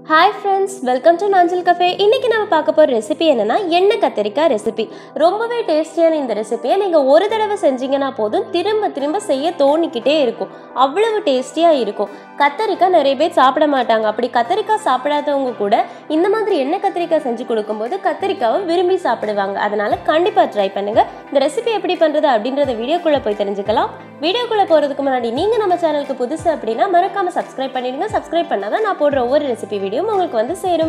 Hi friends, welcome to Nanjil Cafe. இன்னைக்கு நாம பார்க்க போற ரெசிபி என்னன்னா எண்ணெய் கத்திரிக்காய் ரெசிபி. ரொம்பவே டேஸ்டியான இந்த ரெசிபியை நீங்க ஒரு தடவை செஞ்சீங்கன்னா போதும் திரும்ப திரும்ப செய்ய தோணிக்கிட்டே இருக்கும். அவ்வளவு டேஸ்டியா இருக்கும். கத்திரிக்காய் நிறைய பேர் சாப்பிட மாட்டாங்க. அப்படி கத்திரிக்காய் சாப்பிடாதவங்க கூட இந்த மாதிரி எண்ணெய் கத்திரிக்காய் செஞ்சு கொடுக்கும்போது கத்திரிக்காவை விரும்பி சாப்பிடுவாங்க. அதனால கண்டிப்பா ட்ரை பண்ணுங்க. இந்த ரெசிபி எப்படி பண்றது அப்படின்றத வீடியோக்குள்ள போய் தெரிஞ்சுக்கலாம். வீடியோக்குள்ள போறதுக்கு முன்னாடி நீங்க நம்ம சேனலுக்கு புதுசு அப்படின்னா மறக்காம சப்ஸ்கிரைப் பண்ணிடுங்க. சப்ஸ்கிரைப் பண்ணாதான் நான் போடுற ஒவ்வொரு ரெசிபி வீடியோ உங்களுக்கு வந்து சேரும்.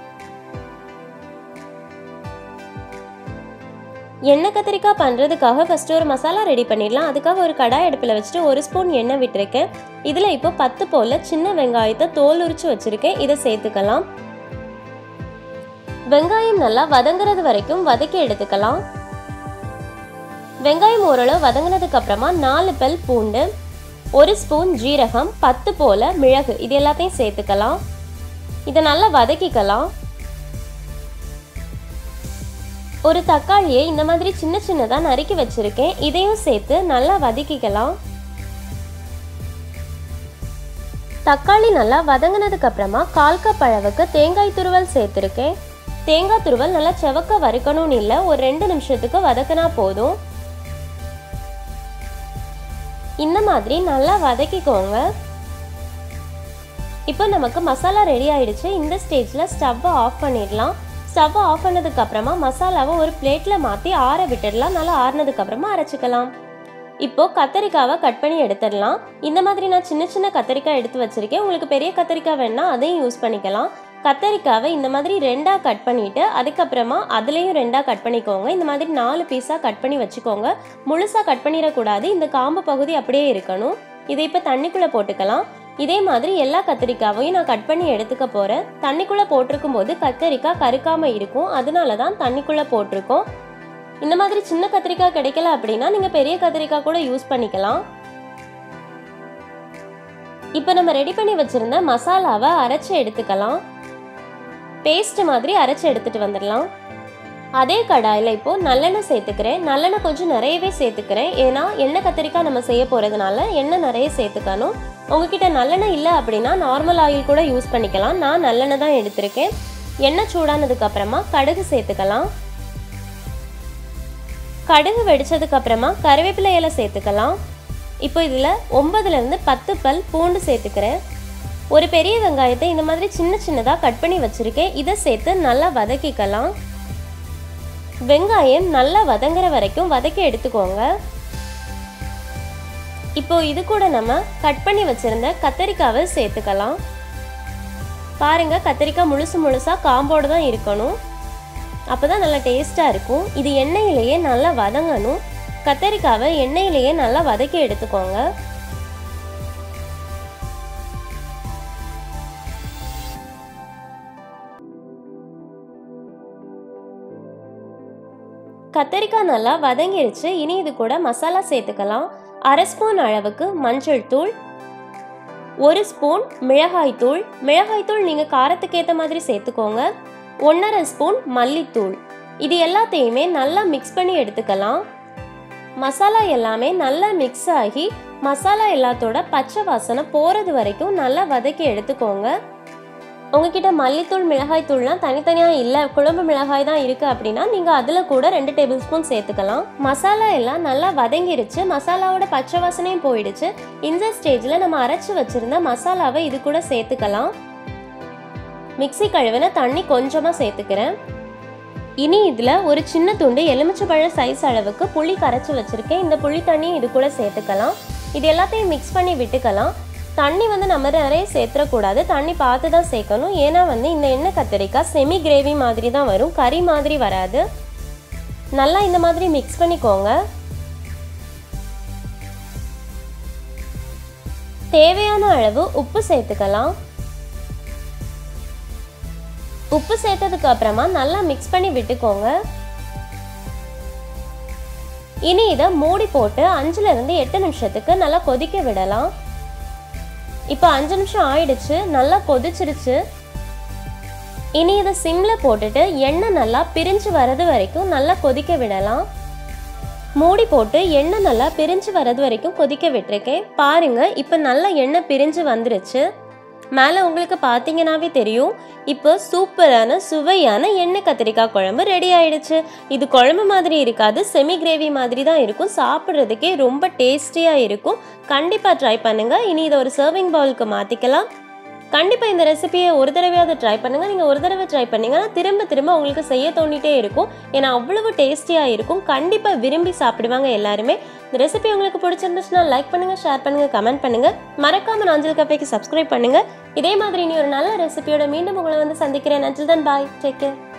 எண்ணெய் கத்திரிக்காய் பண்றதுக்காக ஃபர்ஸ்ட் ஒரு மசாலா ரெடி பண்ணிடலாம். அதுக்காக ஒரு கடாய் அடுப்பில் வச்சுட்டு 1 ஸ்பூன் எண்ணெய் விட்டுருக்கேன். இதுல இப்போ 10 போல சின்ன வெங்காயத்தை தோல் உரிச்சு வச்சிருக்கேன். இதை சேர்த்துக்கலாம். வெங்காயம் நல்லா வதங்குறது வரைக்கும் வதக்கி எடுத்துக்கலாம். வெங்காயம் ஓரளவு வதங்கினதுக்கு அப்புறமா 4 பல் பூண்டு, 1 ஸ்பூன் ஜீரகம், 10 போல மிளகு இது எல்லாத்தையும் சேர்த்துக்கலாம். இதை நல்லா வதக்கிக்கலாம். ஒரு தக்காளியை இந்த மாதிரி சின்ன சின்னதா நறுக்கி வச்சிருக்கேன். இதையும் சேர்த்து நல்லா வதக்கிக்கலாம். தக்காளி நல்லா வதங்கினதுக்கு அப்புறமா 1/4 கப் அளவுக்கு தேங்காய் துருவல் சேர்த்திருக்கேன். தேங்காய் துருவல் நல்லா செவக்க வறுக்கணும்னு இல்லை, ஒரு 2 நிமிஷத்துக்கு வதக்கினா போதும். இந்த மாதிரி நல்லா வதக்கிக்கோங்க. இப்போ நமக்கு மசாலா ரெடி ஆயிடுச்சு. இந்த ஸ்டேஜில் ஸ்டவ்வை ஆஃப் பண்ணிடலாம். ஸ்டவ்வை ஆஃப் பண்ணதுக்கு அப்புறமா மசாலாவை ஒரு பிளேட்டில் மாற்றி ஆற விட்டுடலாம். நல்லா ஆறினதுக்கு அப்புறமா அரைச்சிக்கலாம். இப்போ கத்திரிக்காவை கட் பண்ணி எடுத்துடலாம். இந்த மாதிரி நான் சின்ன சின்ன கத்திரிக்காய் எடுத்து வச்சிருக்கேன். உங்களுக்கு பெரிய கத்திரிக்காய் வேணா அதையும் யூஸ் பண்ணிக்கலாம். கத்திரிக்காவை இந்த மாதிரி 2ஆக கட் பண்ணிவிட்டு அதுக்கப்புறமா அதுலேயும் 2ஆக கட் பண்ணிக்கோங்க. இந்த மாதிரி 4 பீஸாக கட் பண்ணி வச்சுக்கோங்க. முழுசாக கட் பண்ணிடக்கூடாது. இந்த காம்பு பகுதி அப்படியே இருக்கணும். இதை இப்போ தண்ணிக்குள்ளே போட்டுக்கலாம். இதே மாதிரி எல்லா கத்திரிக்காவையும் நான் கட் பண்ணி எடுத்துக்க போகிறேன். தண்ணிக்குள்ளே போட்டிருக்கும் போது கத்திரிக்காய் கருக்காமல் இருக்கும். அதனால தான் தண்ணிக்குள்ளே போட்டிருக்கோம். இந்த மாதிரி சின்ன கத்திரிக்காய் கிடைக்கல அப்படின்னா நீங்கள் பெரிய கத்திரிக்காய் கூட யூஸ் பண்ணிக்கலாம். இப்போ நம்ம ரெடி பண்ணி வச்சுருந்த மசாலாவை அரைச்சி எடுத்துக்கலாம். பேஸ்ட் மாதிரி அரைச்சி எடுத்துட்டு வந்துடலாம். அதே கடாயில் இப்போ நல்லெண்ணெய் சேர்த்துக்கிறேன். நல்லெண்ணெய் கொஞ்சம் நிறையவே சேர்த்துக்கிறேன். ஏன்னா எண்ணெய் கத்திரிக்காய் நம்ம செய்ய போகிறதுனால எண்ணெய் நிறைய சேர்த்துக்கணும். உங்ககிட்ட நல்லெண்ணெய் இல்லை அப்படின்னா நார்மல் ஆயில் கூட யூஸ் பண்ணிக்கலாம். நான் நல்லெண்ணெய் தான் எடுத்திருக்கேன். எண்ணெய் சூடானதுக்கு அப்புறமா கடுகு சேர்த்துக்கலாம். கடுகு வெடிச்சதுக்கு அப்புறமா கருவேப்பிலை இலை சேர்த்துக்கலாம். இப்போ இதில் 9லேருந்து 10 பல் பூண்டு சேர்த்துக்கிறேன். ஒரு பெரிய வெங்காயத்தை இந்த மாதிரி சின்ன சின்னதாக கட் பண்ணி வச்சுருக்கேன். இதை சேர்த்து நல்லா வதக்கிக்கலாம். வெங்காயம் நல்லா வதங்குற வரைக்கும் வதக்கி எடுத்துக்கோங்க. இப்போ இது கூட நம்ம கட் பண்ணி வச்சுருந்த கத்திரிக்காவை சேர்த்துக்கலாம். பாருங்க, கத்திரிக்காய் முழுசாக காம்போடு தான் இருக்கணும். அப்போ தான் நல்லா டேஸ்ட்டாக இருக்கும். இது எண்ணெயிலேயே நல்லா வதங்கணும். கத்திரிக்காவை எண்ணெயிலேயே நல்லா வதக்கி எடுத்துக்கோங்க. கத்திரிக்காய் நல்லா வதங்கிருச்சு. இனி இது கூட மசாலா சேர்த்துக்கலாம். 1/2 ஸ்பூன் அளவுக்கு மஞ்சள் தூள், 1 ஸ்பூன் மிளகாய் தூள். மிளகாய் தூள் நீங்கள் காரத்துக்கு ஏற்ற மாதிரி சேர்த்துக்கோங்க. 1/2 ஸ்பூன் மல்லித்தூள். இது எல்லாத்தையுமே நல்லா மிக்ஸ் பண்ணி எடுத்துக்கலாம். மசாலா எல்லாமே நல்லா மிக்ஸ் ஆகி மசாலா எல்லாத்தோட பச்சை வாசனை போகிறது வரைக்கும் நல்லா வதக்கி எடுத்துக்கோங்க. உங்ககிட்ட மல்லித்தூள் மிளகாய் தூள்லாம் தனித்தனியாக இல்லை, குழம்பு மிளகாய் தான் இருக்குது அப்படின்னா நீங்கள் அதில் கூட 2 டேபிள் ஸ்பூன் சேர்த்துக்கலாம். மசாலா எல்லாம் நல்லா வதங்கிருச்சு. மசாலாவோட பச்சை வாசனையும் போயிடுச்சு. இந்த ஸ்டேஜில் நம்ம அரைச்சி வச்சுருந்த மசாலாவை இது கூட சேர்த்துக்கலாம். மிக்ஸி கழுவின தண்ணி கொஞ்சமாக சேர்த்துக்கிறேன். இனி இதில் ஒரு சின்ன துண்டு எலுமிச்சைப்பழ சைஸ் அளவுக்கு புளி கரைச்சி வச்சுருக்கேன். இந்த புளி தண்ணியும் இது கூட சேர்த்துக்கலாம். இது எல்லாத்தையும் மிக்ஸ் பண்ணி விட்டுக்கலாம். தண்ணி வந்து நம்ம நிறைய சேர்த்துடக்கூடாது. தண்ணி பார்த்து தான் சேர்க்கணும். ஏன்னா வந்து இந்த எண்ணெய் கத்திரிக்காய் செமி கிரேவி மாதிரி தான் வரும், கறி மாதிரி வராது. நல்லா இந்த மாதிரி மிக்ஸ் பண்ணிக்கோங்க. தேவையான அளவு உப்பு சேர்த்துக்கலாம். உப்பு சேர்த்ததுக்கு அப்புறமா நல்லா மிக்ஸ் பண்ணி விட்டுக்கோங்க. இனி இதை மூடி போட்டு 5லேருந்து 8 நிமிஷத்துக்கு நல்லா கொதிக்க விடலாம். இப்போ 5 நிமிஷம் ஆயிடுச்சு. நல்லா கொதிச்சிருச்சு. இனி இதை சிம்மில் போட்டுட்டு எண்ணெய் நல்லா பிரிஞ்சு வர்றது வரைக்கும் நல்லா கொதிக்க விடலாம். மூடி போட்டு எண்ணெய் நல்லா பிரிஞ்சு வர்றது வரைக்கும் கொதிக்க விட்டுருக்கேன். பாருங்க, இப்போ நல்லா எண்ணெய் பிரிஞ்சு வந்துருச்சு. மேலே உங்களுக்கு பார்த்தீங்கன்னாவே தெரியும். இப்போ சூப்பரான சுவையான எண்ணெய் கத்திரிக்காய் குழம்பு ரெடி ஆயிடுச்சு. இது குழம்பு மாதிரி இருக்காது, செமி கிரேவி மாதிரி தான் இருக்கும். சாப்பிட்றதுக்கே ரொம்ப டேஸ்டியாக இருக்கும். கண்டிப்பாக ட்ரை பண்ணுங்கள். இனி இதை ஒரு சர்விங் பவுலுக்கு மாற்றிக்கலாம். கண்டிப்பாக இந்த ரெசிபியை ஒரு தடவையாவது ட்ரை பண்ணுங்கள். நீங்கள் ஒரு தடவை ட்ரை பண்ணிங்கன்னா திரும்ப திரும்ப உங்களுக்கு செய்ய தோண்டிகிட்டே இருக்கும். ஏன்னா அவ்வளவு டேஸ்டியாக இருக்கும். கண்டிப்பாக விரும்பி சாப்பிடுவாங்க எல்லாருமே. இந்த ரெசிபி உங்களுக்கு பிடிச்சிருந்துச்சுன்னா லைக் பண்ணுங்கள், ஷேர் பண்ணுங்கள், கமெண்ட் பண்ணுங்கள். மறக்காமல் நாஞ்சல் கஃபேக்கு சப்ஸ்கிரைப் பண்ணுங்கள். இதே மாதிரி இனி ஒரு நல்ல ரெசிபியோட மீண்டும் உங்களை வந்து சந்திக்கிறேன். until then bye, take care.